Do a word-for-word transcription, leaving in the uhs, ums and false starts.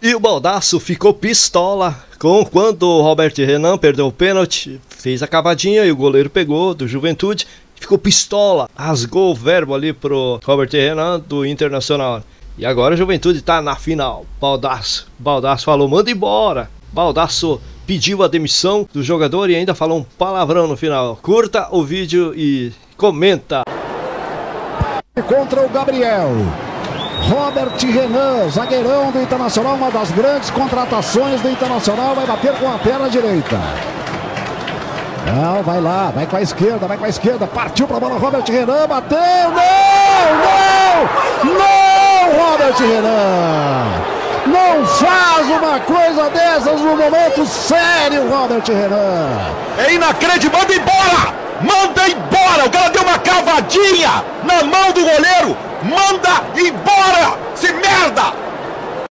E o Baldasso ficou pistola com quando o Robert Renan perdeu o pênalti, fez a cavadinha e o goleiro pegou do Juventude, ficou pistola, rasgou o verbo ali pro Robert Renan do Internacional. E agora o Juventude tá na final. Baldasso, Baldasso falou, manda embora. Baldasso pediu a demissão do jogador e ainda falou um palavrão no final. Curta o vídeo e comenta. Contra o Gabriel. Robert Renan, zagueirão do Internacional, uma das grandes contratações do Internacional, vai bater com a perna direita. Não, vai lá, vai com a esquerda, vai com a esquerda, partiu pra bola, Robert Renan, bateu, não, não, não, Robert Renan, não faz uma coisa dessas no momento sério, Robert Renan. É inacreditável, manda embora, manda embora, o cara deu uma cavadinha na mão do goleiro, manda embora, se merda!